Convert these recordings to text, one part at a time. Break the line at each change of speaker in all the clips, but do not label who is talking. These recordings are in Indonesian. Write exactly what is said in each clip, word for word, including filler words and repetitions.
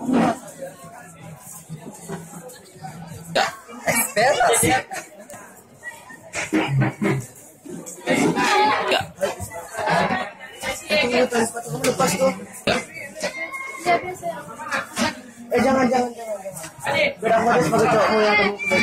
Ekspektasi. Enggak.
Itu tali sepatu kamu lepas tuh. Eh jangan jangan jangan jangan. Biar aku ada sepatu cowokmu yang kamu pakai.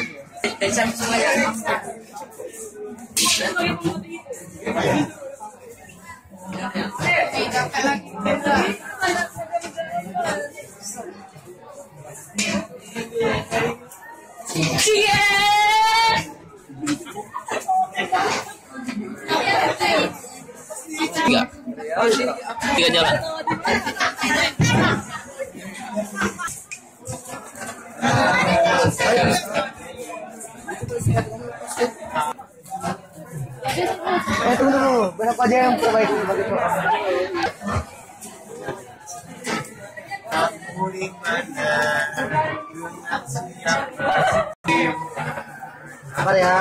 Tiga. Tiga jalan.
Eh tunggu dulu, berapa aja yang terbaik bagi cowok? Sabar ya.